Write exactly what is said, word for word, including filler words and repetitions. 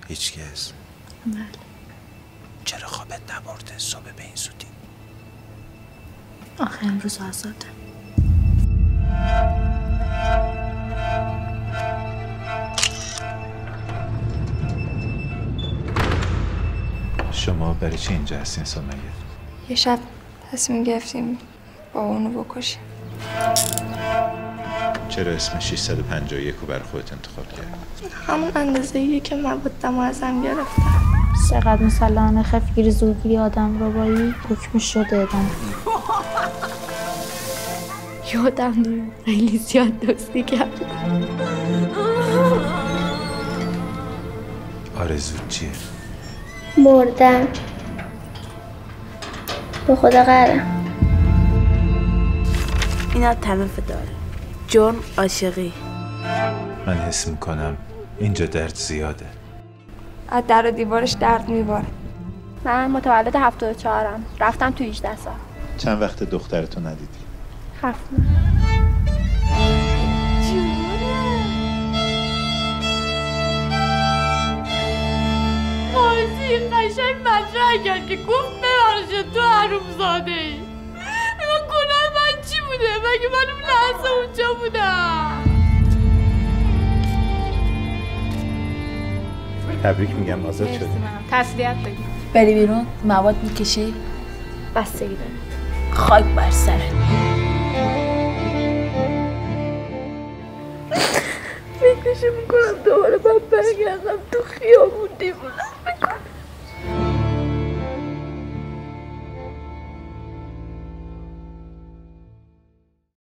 هیچکس؟ بله. چرا خوابت نبرده صبح به این زودی؟ آخه امروز آزاده. شما برای چی اینجا هستین سمیه؟ یه شب تصمیم گرفتیم با اونو بکشیم. چرا اسم ششصد و پنجاه و یک رو برای خودت انتخاب کردی؟ همون اندازه ایه که موادم ازم گرفتن. چقدر مسلحانه خفگیری زورگیری آدم رو بایی حکمش رو دادن. یادم دارم خیلی زیاد دوستی کرد. آرزوت چیه؟ مردن. به خدا قرارم. اینا تلف داره. جرم عاشقی. من حس میکنم اینجا درد زیاده. از در و دیوارش درد میباره. من متولد هفتاد و چهارم. رفتم تو هجده سال. چند وقت دخترتو ندیدی؟ هفت ماه. قاضی قشنگ مطرح کرد که گفت ببخشید تو حرومزاده ای. من گناه من چی بوده؟ مگه من اون لحظه اونجا بودم؟ تبریک میگم آزاد شدی. تسلیت بگی. بری بیرون مواد میکشی؟ بستگی داره. خاک بر سرت. فکرشو میکنم دوباره من برگردم تو خیابون دیوونم.